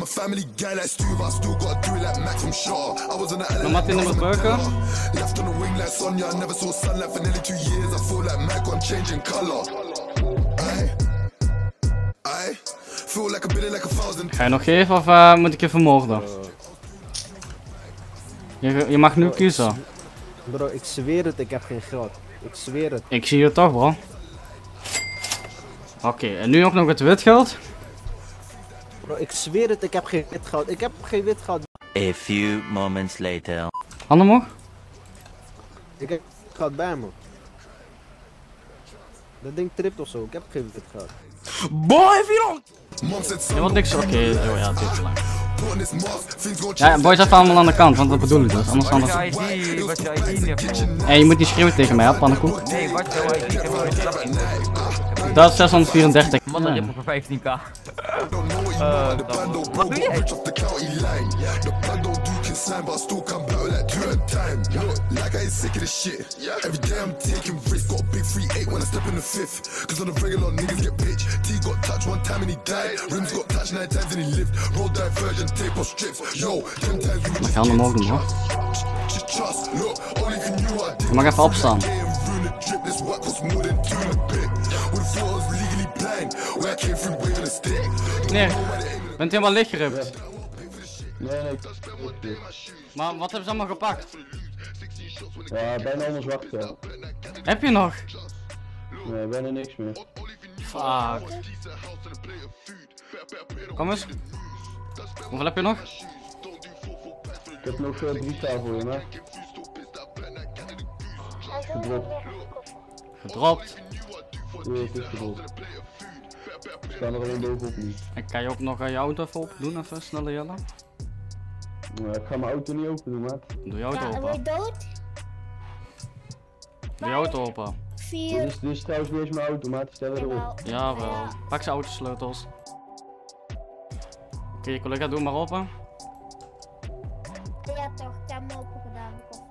family guy like Stu, but I still gotta do it like Max from Shaw. I was on the island. Matty nummer burger. Left on the wing like Sonya. I never saw sunlight for nearly 2 years. I feel like Mac, I'm changing color. I feel like a billion, like a thousand. Ga je nog geven of moet ik je vermoorden? Je mag nu kiezen. Bro, ik zweer het, ik heb geen geld. Ik zweer het. Ik zie het toch, bro. Oké, en nu ook nog het witgeld. Bro, ik zweer het, ik heb geen wit geld. Ik heb geen wit geld. A few moments later. Handen omhoog. Ik heb geld bij me. Dat ding tript of zo, ik heb geen wit geld. Boy, if you don't... Je wilt niks, oké, oh ja, het duurt te lang. Ja, boys even allemaal aan de kant, want dat bedoel ik dus, anders dan... Wat is jouw ID niet? Hé, je moet niet schreeuwen tegen mij, hè, pannenkoek. Nee, wat is jouw ID? Ik heb wel iets lachen. Dat is 634. Man, dat rippen voor 15k. Wat doe jij? Maar ga hem omhoog doen, hoor. Je mag even opstaan. Nee, bent helemaal lichtgerupt. Nee. Maar wat hebben ze allemaal gepakt? Ja, bijna allemaal zwart, ja. Heb je nog? Nee, bijna niks meer. Fuck. Kom eens. Hoeveel heb je nog? Ik heb nog 3 staan voor je, maar. Gedropt. Gedropt. Ja, het is gedropt. Ik sta er alleen bovenop niet. En kan je ook nog je auto even open doen, even sneller Jelle? Ja, ik ga mijn auto niet open doen, maat. Doe je auto Ja, ben je open. dood? Doe je auto open. 4. Dit is trouwens niet eens mijn auto, maat. Stel erop. Jawel. Pak zijn autosleutels. Oké, collega, doe maar open. Ja toch, ik heb hem open gedaan.